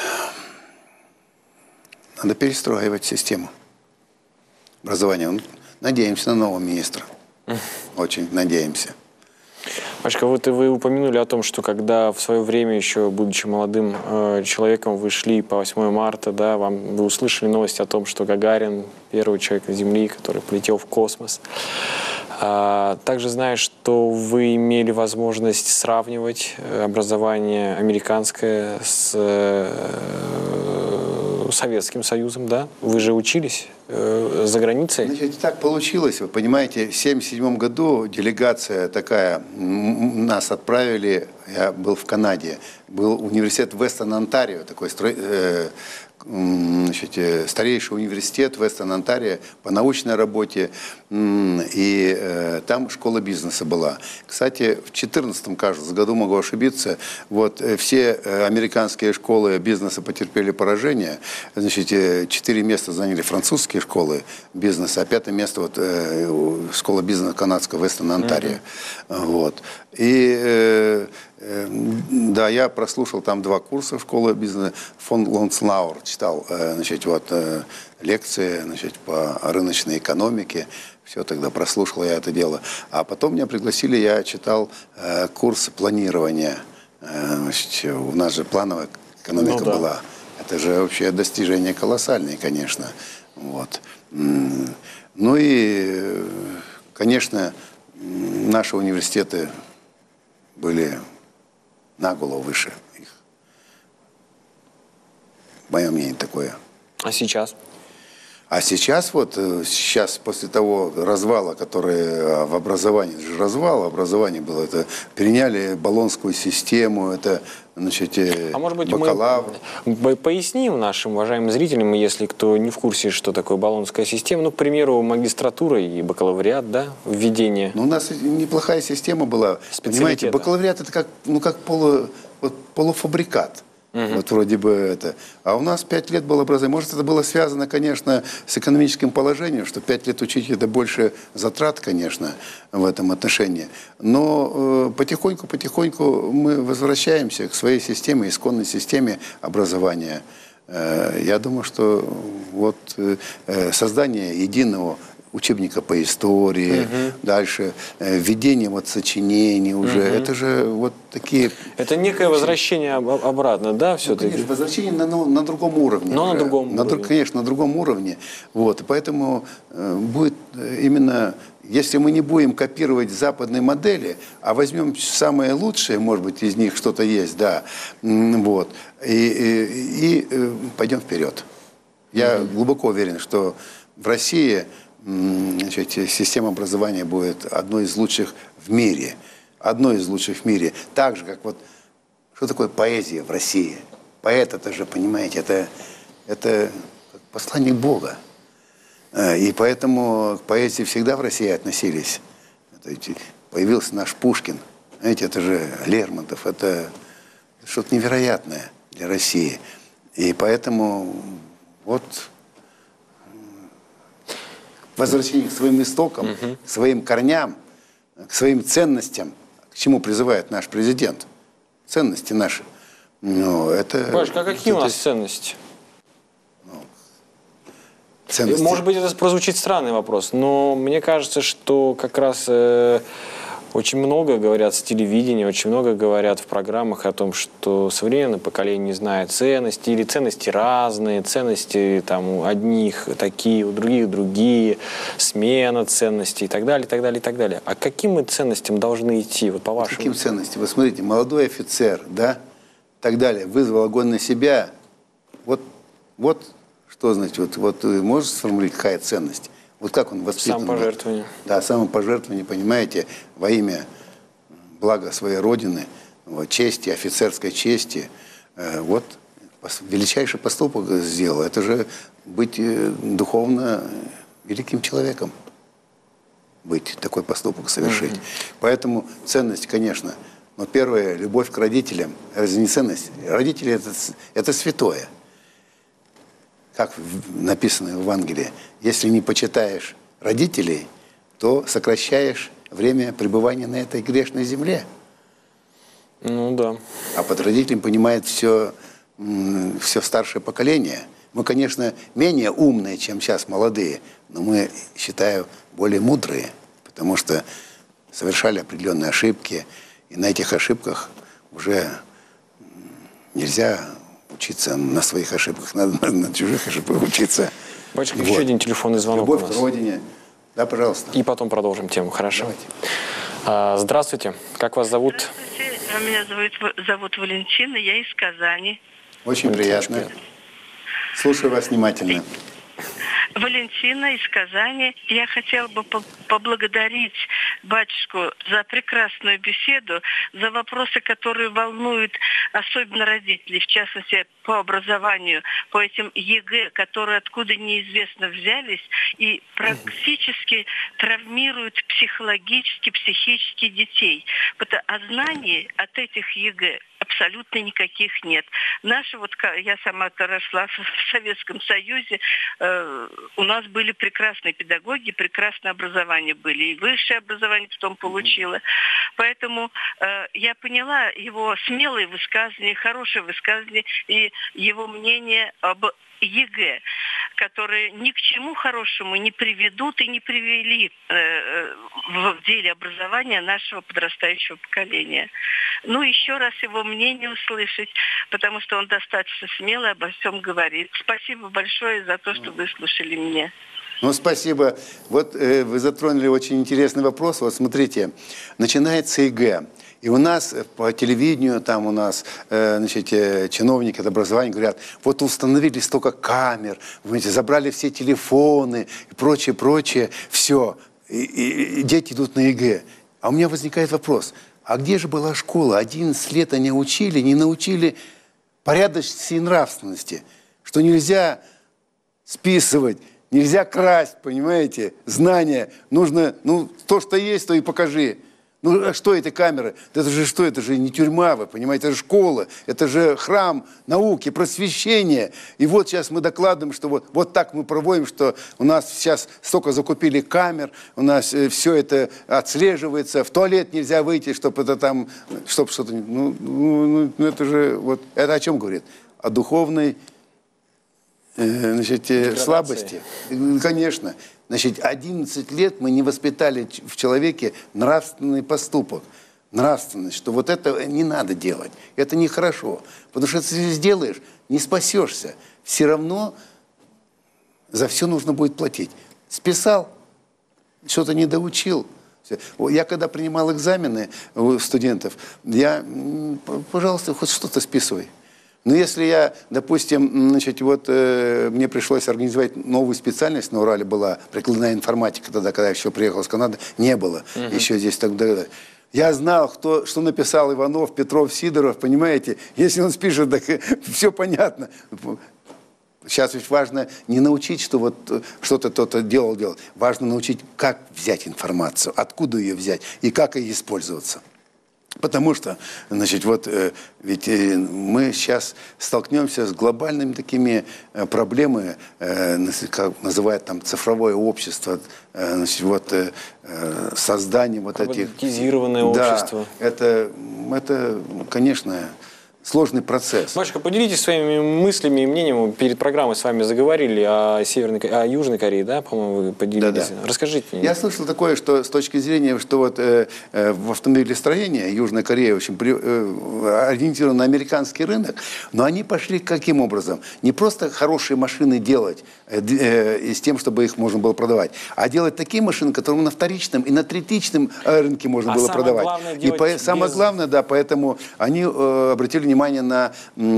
надо перестраивать систему образования. надеемся на нового министра. Очень надеемся. Пашка, вот и вы упомянули о том, что когда в свое время, еще будучи молодым человеком, вы шли по 8 марта, да, вы услышали новость о том, что Гагарин, первый человек на Земле, который полетел в космос. Также знаю, что вы имели возможность сравнивать образование американское с Советским Союзом, да? Вы же учились за границей? Значит, так получилось. Вы понимаете, в 1977 году делегация такая, нас отправили, я был в Канаде, был университет Вестон-Онтарио, такой старейший университет Вестон-Онтарио по научной работе, и там школа бизнеса была. Кстати, в 2014, кажется, году, могу ошибиться, вот все американские школы бизнеса потерпели поражение, значит, 4 места заняли французские школы бизнеса, а 5 место вот школа бизнеса канадского Вестон-Онтарио. Вот. И да, я прослушал там 2 курса школы бизнеса. Фон Лонслауэр читал, значит, вот, лекции, значит, по рыночной экономике. Все, тогда прослушал я это дело. А потом меня пригласили, я читал курс планирования. Значит, у нас же плановая экономика была. Это же вообще достижение колоссальное, конечно. Вот. Ну и, конечно, наши университеты были на голову выше их. Мое мнение такое. А сейчас? А сейчас, сейчас после того развала, который в образовании, же развал образования было, это переняли болонскую систему, это, значит, а может быть, бакалавр. мы поясним нашим уважаемым зрителям, если кто не в курсе, что такое болонская система, ну, к примеру, магистратура и бакалавриат, да, введение. Ну, у нас неплохая система была. Понимаете, бакалавриат это как полуфабрикат. Вот вроде бы это. А у нас 5 лет было образование. Может, это было связано, конечно, с экономическим положением, что 5 лет учить это больше затрат, конечно, в этом отношении. Но потихоньку мы возвращаемся к своей системе, исконной системе образования. Я думаю, что вот создание единого учебника по истории, дальше введение вот сочинений уже, это же вот такие... Это некое возвращение обратно, да, все-таки? Конечно, возвращение на другом уровне. Но на другом уровне. Конечно, на другом уровне. Вот, и поэтому будет именно... Если мы не будем копировать западные модели, а возьмем самые лучшие, может быть, из них что-то есть, да, вот, и пойдем вперед. Я глубоко уверен, что в России... Значит, система образования будет одной из лучших в мире. Одной из лучших в мире. Так же, как вот... Что такое поэзия в России? Поэт, это же, понимаете, это посланник Бога. И поэтому к поэзии всегда в России относились. Появился наш Пушкин. Знаете, это же Лермонтов. Это что-то невероятное для России. И поэтому вот... Возвращение к своим истокам, к своим корням, к своим ценностям, к чему призывает наш президент. Ценности наши. Ну, это, Пашка, а какие у нас ценности? Ценности? Может быть, это прозвучит странный вопрос, но мне кажется, что как раз очень много говорят с телевидения, очень много говорят в программах о том, что современное поколение не знает ценностей, или ценности разные, ценности там, у одних такие, у других другие, смена ценностей и так далее, и так далее, и так далее. А к каким мы ценностям должны идти, вот, по-вашему? Каким ценностям? Вы смотрите, молодой офицер, да, так далее, вызвал огонь на себя. Вот что значит, вот можешь сформулировать, какая ценность? Вот как он воспитан? Самопожертвование. Да, самопожертвование, понимаете, во имя блага своей Родины, вот, чести, офицерской чести. Вот величайший поступок сделал. Это же быть духовно великим человеком. Быть, такой поступок совершить. Поэтому ценность, конечно. Но первое, любовь к родителям. Это не ценность. Родители это святое. Как написано в Евангелии, если не почитаешь родителей, то сокращаешь время пребывания на этой грешной земле. Ну да. А под родителем понимает все старшее поколение. Мы, конечно, менее умные, чем сейчас молодые. но мы, считаю, более мудрые, потому что совершали определенные ошибки, и на этих ошибках уже нельзя учиться на своих ошибках, надо на чужих ошибках учиться. Батюшка, еще один телефонный звонок Любовь у нас. к родине. Да, пожалуйста. И потом продолжим тему, хорошо? Давайте. Здравствуйте, как вас зовут? Здравствуйте, меня зовут Валентина, я из Казани. Очень приятно. Слушаю вас внимательно. Валентина из Казани. Я хотела бы поблагодарить батюшку за прекрасную беседу, за вопросы, которые волнуют особенно родителей, в частности, по образованию, по этим ЕГЭ, которые откуда неизвестно взялись и практически травмируют психологически, психически детей. А знаний от этих ЕГЭ абсолютно никаких нет. Наши, вот я сама-то росла в Советском Союзе, у нас были прекрасные педагоги, прекрасное образование были, и высшее образование потом получила. Поэтому я поняла его смелые высказывания, хорошие высказывания и его мнение об ЕГЭ, которые ни к чему хорошему не приведут и не привели в деле образования нашего подрастающего поколения. Ну, еще раз его мнение услышать, потому что он достаточно смело обо всем говорит. Спасибо большое за то, что выслушали меня. Ну, спасибо. Вот вы затронули очень интересный вопрос. Вот смотрите, начинается ЕГЭ. И у нас по телевидению, там у нас, чиновники от образования говорят, вот установили столько камер, вы забрали все телефоны и прочее, прочее, все. И дети идут на ЕГЭ. А у меня возникает вопрос, а где же была школа? 11 лет они учили, не научили порядочности и нравственности, что нельзя списывать, нельзя красть, понимаете, знания. Нужно, то, что есть, то и покажи. Ну, а что эти камеры? Это же что? Это же не тюрьма, вы понимаете, это же школа, это же храм науки, просвещения. И вот сейчас мы докладываем, что вот так мы проводим, что у нас сейчас столько закупили камер, у нас все это отслеживается, в туалет нельзя выйти, чтобы это там, чтобы что-то... это же, вот, это о чем говорит? О духовной, слабости. Конечно. Значит, 11 лет мы не воспитали в человеке нравственный поступок. Нравственность, что вот это не надо делать. Это нехорошо. Потому что если ты сделаешь, не спасешься. Все равно за все нужно будет платить. Списал, что-то не доучил. Я когда принимал экзамены у студентов, пожалуйста, хоть что-то списывай. Но если я, допустим, мне пришлось организовать новую специальность, на Урале была прикладная информатика, тогда, когда я еще приехал из Канады, не было еще здесь тогда. Я знал, что написал Иванов, Петров, Сидоров, понимаете? Если он спишет, так все понятно. Сейчас ведь важно не научить, что вот что-то кто-то делал. Важно научить, как взять информацию, откуда ее взять и как ей использоваться. Потому что, ведь мы сейчас столкнемся с глобальными такими проблемами, как называют там цифровое общество, создание вот этих... Роботизированное общество. Да, это, конечно, сложный процесс. Машка, поделитесь своими мыслями и мнением. Перед программой с вами заговорили о Южной Корее, да, по-моему, вы поделились. Да. Расскажите. Я слышал такое, что с точки зрения, что в автомобилестроении Южная Корея очень ориентирована на американский рынок, но они пошли каким образом? Не просто хорошие машины делать с тем, чтобы их можно было продавать, а делать такие машины, которые на вторичном и на третичном рынке можно было продавать. Самое главное, да, поэтому они обратили внимание на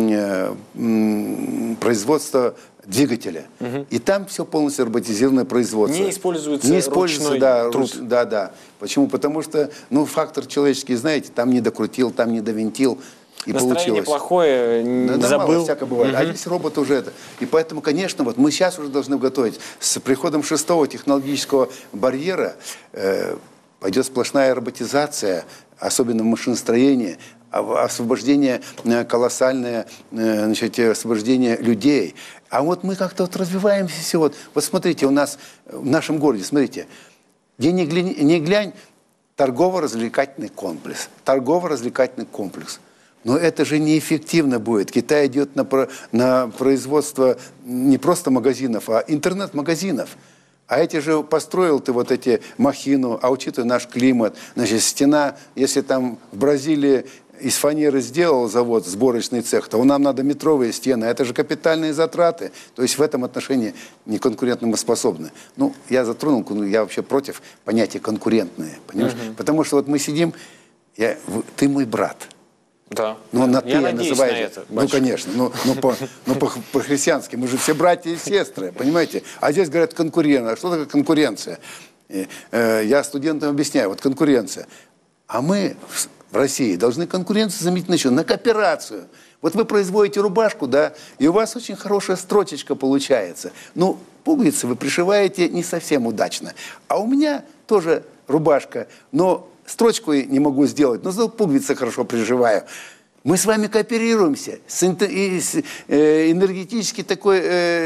производство двигателя. И там все полностью роботизированное производство. Не используется ручной труд. Да. Почему? Потому что, фактор человеческий, знаете, там не докрутил, там не довинтил. И настроение получилось. Плохое, забыл. Мало всякое бывает. А здесь робот уже это. И поэтому, конечно, мы сейчас уже должны готовить. С приходом 6-го технологического барьера пойдет сплошная роботизация, особенно в машиностроении, освобождение колоссальное, освобождение людей. А вот мы как-то развиваемся все. Вот смотрите, у нас в нашем городе, смотрите, где не глянь, торгово-развлекательный комплекс. Торгово-развлекательный комплекс. Но это же неэффективно будет. Китай идет на производство не просто магазинов, а интернет-магазинов. А эти же построил ты вот эти махину, а учитывая наш климат, значит, стена, если там в Бразилии из фанеры сделал завод, сборочный цех, то нам надо метровые стены. Это же капитальные затраты. То есть в этом отношении не конкурентно способны. Ну, я затронул, я вообще против понятия конкурентные. Понимаешь? Потому что вот мы сидим, ты мой брат. Да. Ну, на ты я надеюсь называю. на это, ну, конечно. По-христиански. Мы же все братья и сестры, понимаете? А здесь говорят конкуренция. А что такое конкуренция? Я студентам объясняю. Вот конкуренция. А мы в России должны конкуренцию заметить на что? На кооперацию. Вот вы производите рубашку, да, и у вас очень хорошая строчечка получается. Ну, пуговицы вы пришиваете не совсем удачно. А у меня тоже рубашка, но строчку не могу сделать, но зато пуговицы хорошо приживаю. Мы с вами кооперируемся. Энергетический такой,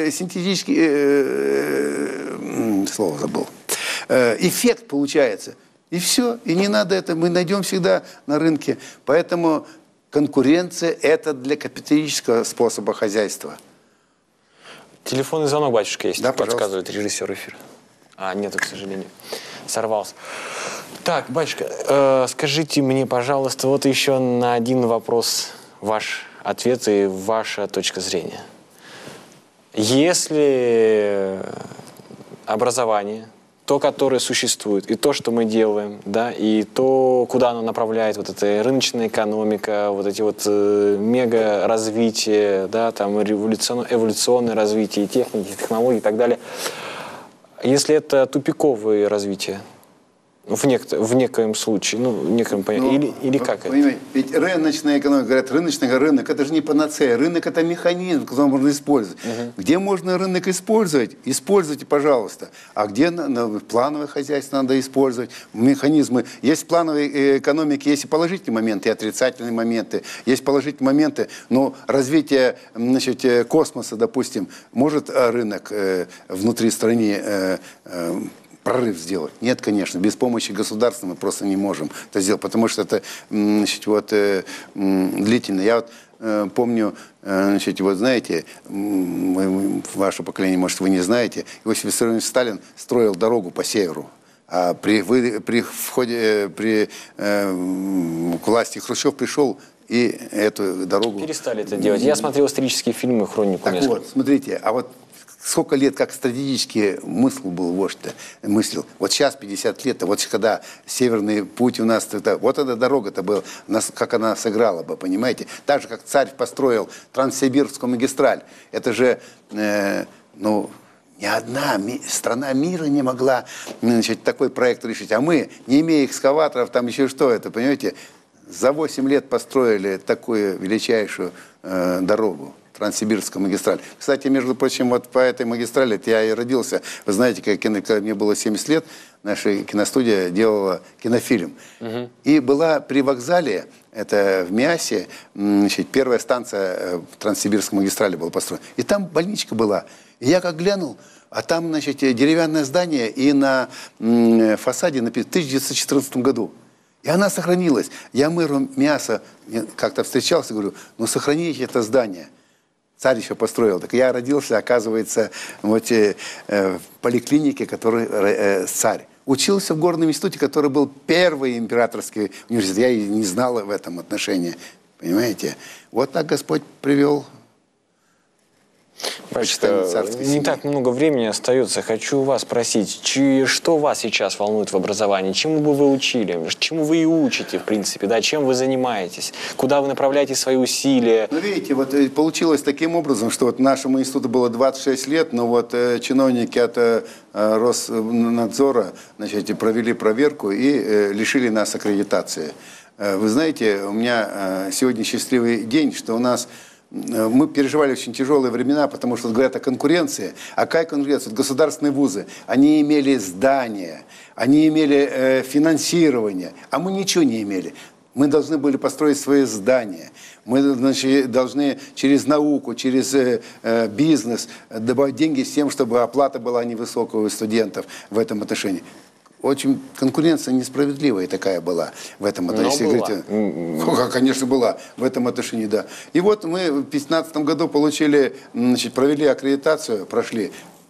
синтетический, слово забыл, эффект получается. И все, и не надо это, мы найдем всегда на рынке. Поэтому конкуренция – это для капиталистического способа хозяйства. Телефонный звонок, батюшка, есть, да, подсказывает режиссер эфира. А, нету, к сожалению. Сорвался. Так, батюшка, скажите мне, пожалуйста, вот еще на один вопрос ваш ответ и ваша точка зрения. Если образование, то, которое существует, и то, что мы делаем, да, и то, куда оно направляет, вот эта рыночная экономика, вот эти вот мега развитие, да, там эволюционное развитие, техники, технологий и так далее. Если это тупиковое развитие, в некоем случае, ну, в некоем понятии, или как это? Ведь рыночная экономика, говорят, рыночный рынок, это же не панацея. Рынок – это механизм, который можно использовать. Где можно рынок использовать? Используйте, пожалуйста. А где плановое хозяйство надо использовать? Механизмы. Есть в плановой экономике, есть и положительные моменты, и отрицательные моменты. Есть положительные моменты, но развитие, значит, космоса, допустим, может рынок внутри страны прорыв сделать? Нет, конечно. Без помощи государства мы просто не можем это сделать, потому что это, значит, вот, длительно. Я вот помню, значит, вот знаете, ваше поколение, может, вы не знаете, Иосиф Виссарионович Сталин строил дорогу по северу. А к власти Хрущев пришел и эту дорогу... Перестали это делать. Я смотрел исторические фильмы, хронику. Так вот, смотрите, а вот сколько лет, как стратегический мысль был вождь-то, мыслил. Вот сейчас 50 лет, вот когда Северный путь у нас, вот эта дорога-то была, как она сыграла бы, понимаете? Так же, как царь построил Транссибирскую магистраль. Это же, ну, ни одна страна мира не могла, значит, такой проект решить. А мы, не имея экскаваторов, там еще что это, понимаете, за 8 лет построили такую величайшую дорогу. Транссибирская магистраль. Кстати, между прочим, вот по этой магистрали я и родился. Вы знаете, когда мне было 70 лет, наша киностудия делала кинофильм. И была при вокзале, это в Миасе, значит, первая станция Транссибирской магистрали была построена. И там больничка была. И я как глянул, а там, значит, деревянное здание, и на фасаде написано в 1914 году. И она сохранилась. Я мэру Миаса как-то встречался, говорю, ну сохраните это здание. Царь еще построил. Так я родился, оказывается, вот, в поликлинике, который царь. Учился в горном институте, который был первый императорский университет. Я и не знал в этом отношении. Понимаете? Вот так Господь привел. Батюшка, не так много времени остается. Хочу вас спросить, что вас сейчас волнует в образовании? Чему бы вы учили? Чему вы и учите, в принципе? Да? Чем вы занимаетесь? Куда вы направляете свои усилия? Ну, видите, вот получилось таким образом, что вот нашему институту было 26 лет, но вот чиновники от Роснадзора, значит, провели проверку и лишили нас аккредитации. Вы знаете, у меня сегодня счастливый день, что у нас... Мы переживали очень тяжелые времена, потому что говорят о конкуренции. А какая конкуренция? Вот государственные вузы, они имели здания, они имели финансирование, а мы ничего не имели. Мы должны были построить свои здания. Мы, значит, должны через науку, через бизнес добавить деньги с тем, чтобы оплата была невысокая у студентов в этом отношении. Очень конкуренция несправедливая такая была в этом отношении. Конечно, была в этом отношении, да. И вот мы в 2015 году получили, значит, провели аккредитацию, прошли.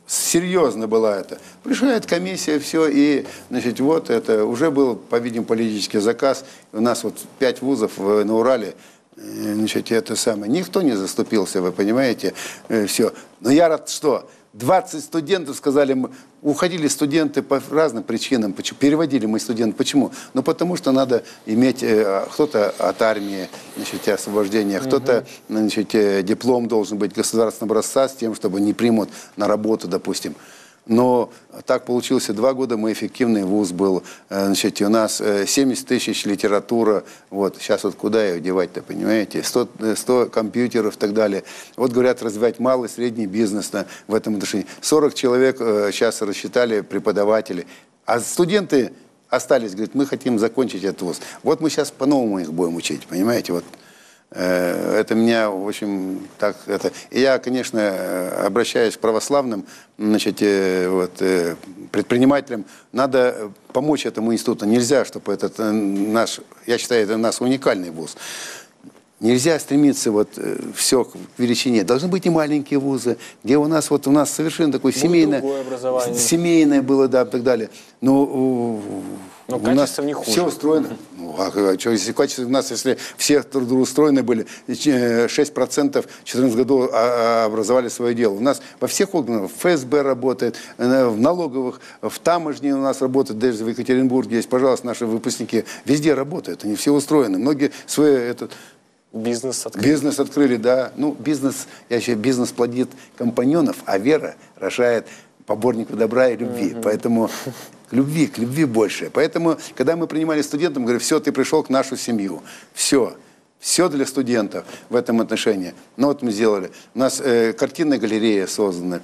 серьезно была это. Приезжает комиссия, все, и, значит, вот это, уже был, по-видимому, политический заказ. У нас вот 5 вузов на Урале, значит, это самое. Никто не заступился, вы понимаете, все. Но я рад, что 20 студентов сказали, уходили студенты по разным причинам, переводили мы студентов. Почему? Ну, потому что надо иметь, кто-то от армии, значит, освобождение, кто-то, значит, диплом должен быть государственного образца с тем, чтобы не примут на работу, допустим. Но так получилось, 2 года мы эффективный вуз был. Значит, у нас 70 тысяч литература. Вот, сейчас вот куда ее девать-то, понимаете? 100 компьютеров и так далее. Вот говорят, развивать малый, средний бизнес в этом отношении. 40 человек сейчас рассчитали, преподаватели. А студенты остались, говорят, мы хотим закончить этот вуз. Вот мы сейчас по-новому их будем учить, понимаете? Вот. Это меня, в общем, так это. И я, конечно, обращаюсь к православным, значит, предпринимателям. Надо помочь этому институту. Нельзя, чтобы этот наш, я считаю, это наш уникальный вуз. Нельзя стремиться вот все к величине. Должны быть и маленькие вузы, где у нас совершенно такое семейное было, да, и так далее. Но у нас не хуже. все устроено. Ну, если качество у нас, если все трудоустроены были, 6% в 2014 году образовали свое дело. У нас во всех органах ФСБ работает, в налоговых, в таможне у нас работает, даже в Екатеринбурге есть, пожалуйста, наши выпускники везде работают, они все устроены. Многие свои бизнес открыли. Бизнес открыли, да. Ну, бизнес плодит компаньонов, а вера рожает поборников добра и любви. Поэтому к любви больше. Поэтому, когда мы принимали студентов, мы говорим, все, ты пришел к нашу семью. Все для студентов в этом отношении. Ну, вот мы сделали. У нас картинная галерея создана,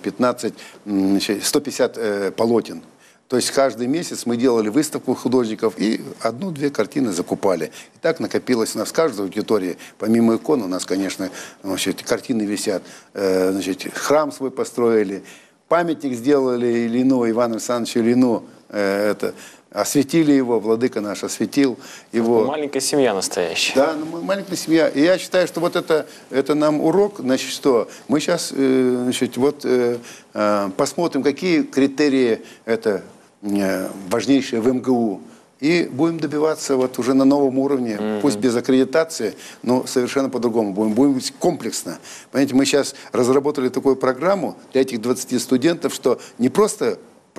150 полотен. То есть каждый месяц мы делали выставку художников и 1-2 картины закупали. И так накопилось у нас в каждой аудитории, помимо икон, у нас, конечно, значит, картины висят. Значит, храм свой построили, памятник сделали Ильину, Ивану Александровичу Ильину. Осветили его, владыка наш осветил его. Маленькая семья настоящая. Да, маленькая семья. И я считаю, что вот это нам урок, значит, что мы сейчас, значит, вот посмотрим, какие критерии это важнейшие в МГУ. И будем добиваться вот уже на новом уровне, пусть без аккредитации, но совершенно по-другому. Будем комплексно. Понимаете, мы сейчас разработали такую программу для этих 20 студентов, что не просто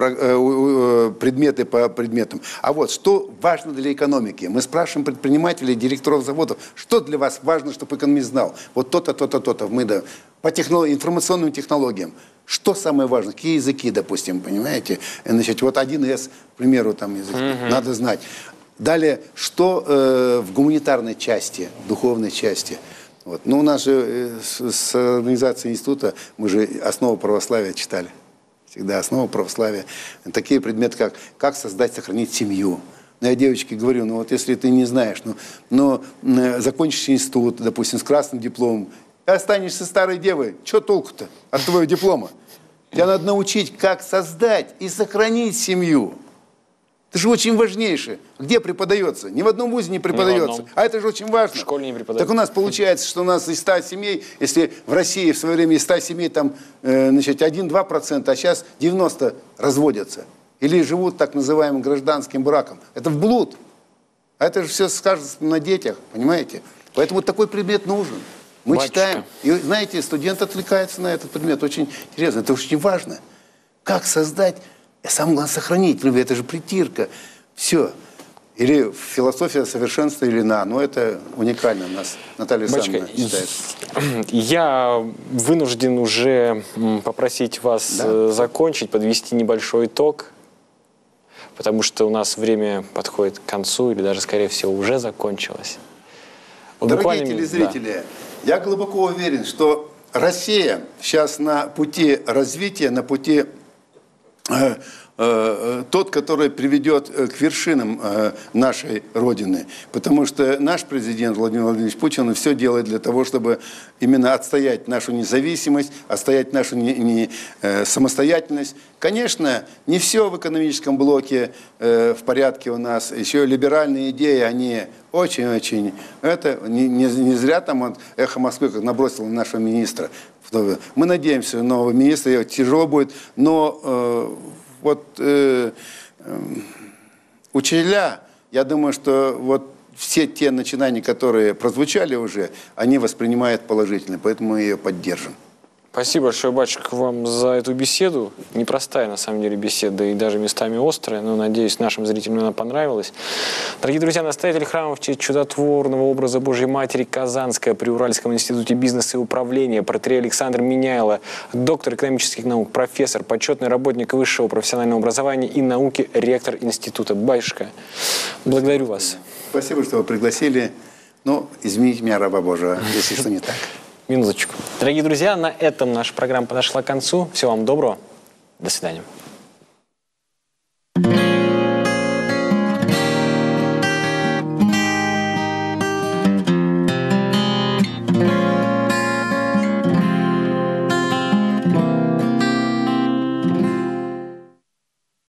предметы по предметам. А вот что важно для экономики? Мы спрашиваем предпринимателей, директоров заводов, что для вас важно, чтобы экономист знал? Вот то-то, то-то, то-то. Мы по информационным технологиям. Что самое важное? Какие языки, допустим, понимаете? Значит, вот 1С, к примеру, там язык. Надо знать. Далее, что в гуманитарной части, духовной части? Вот. Ну, у нас же с организацией института, мы же основу православия читали. Всегда основа православия. Такие предметы, как создать, сохранить семью. Но я девочке говорю, ну вот если ты не знаешь, но закончишь институт, допустим, с красным дипломом, и останешься старой девой, что толку-то от твоего диплома? Тебя надо научить, как создать и сохранить семью. Это же очень важнейшее. Где преподается? Ни в одном вузе не преподается. А это же очень важно. В школе не преподается. Так у нас получается, что у нас из 100 семей, если в России в свое время из 100 семей там, значит, 1-2%, а сейчас 90 разводятся. Или живут так называемым гражданским браком. Это в блуд. А это же все скажется на детях, понимаете? Поэтому такой предмет нужен. Мы читаем. И, знаете, студент отвлекается на этот предмет. Очень интересно. Это очень важно. Как создать... Самое главное сохранить любовь, это же притирка. Все. Или философия совершенства Ильина. Но это уникально у нас. Наталья Александровна считает. Я вынужден уже попросить вас закончить, подвести небольшой итог. Потому что у нас время подходит к концу, или даже, скорее всего, уже закончилось. Дорогие телезрители, я глубоко уверен, что Россия сейчас на пути развития, на пути... тот, который приведет к вершинам нашей Родины. Потому что наш президент Владимир Владимирович Путин все делает для того, чтобы именно отстоять нашу независимость, отстоять нашу самостоятельность. Конечно, не все в экономическом блоке в порядке у нас. Еще либеральные идеи, они Очень-очень. Это не зря там вот «Эхо Москвы» как набросило на нашего министра. Мы надеемся, нового министра, тяжело будет, но учителя, я думаю, что вот все те начинания, которые прозвучали уже, они воспринимают положительно, поэтому мы ее поддержим. Спасибо большое, батюшка, вам за эту беседу. Непростая, на самом деле, беседа и даже местами острая, но, надеюсь, нашим зрителям она понравилась. Дорогие друзья, настоятель храма в честь чудотворного образа Божьей Матери Казанская при Уральском институте бизнеса и управления, протоиерей Александр Меняйло, доктор экономических наук, профессор, почетный работник высшего профессионального образования и науки, ректор института. Батюшка, благодарю вас. Спасибо, что вы пригласили. Ну, извините меня, раба Божия, если что не так. Минуточку. Дорогие друзья, на этом наша программа подошла к концу. Всего вам доброго. До свидания.